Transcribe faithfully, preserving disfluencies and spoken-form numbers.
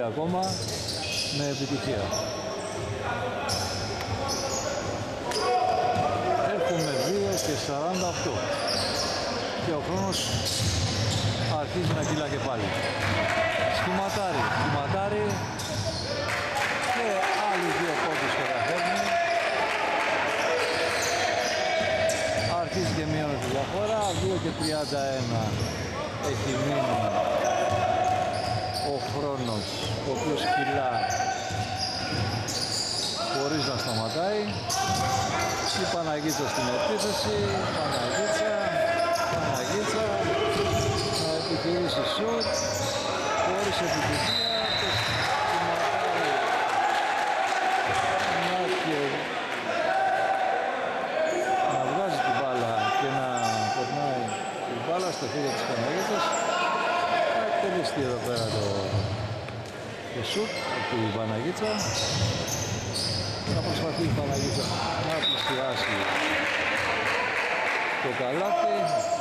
ακόμα με επιτυχία. Έχουμε δύο και σαράντα οκτώ και ο χρόνος αρχίζει να κυλά και πάλι. Σχηματάρι, σχηματάρι και άλλοι δύο πόντους καταφέρνει. Αρχίζει και μειώνει τη διαφορά, δύο και τριάντα ένα έχει μείνει ο χρόνος, ο οποίος κυλά χωρίς να σταματάει. Η Παναγίτσα στην επίθεση, Παναγίτσα, Παναγίτσα να επιχειρήσει σουτ χωρίς επιτυχία και σχηματάρει να βγάζει την μπάλα και να περνάει την μπάλα στο χέρι της Παναγίτσας. Θα εκτελεστεί εδώ πέρα το, το σουτ από την Παναγίτσα. Να προσπαθεί η Παναγίτσα να πληστηράσει το καλάθι.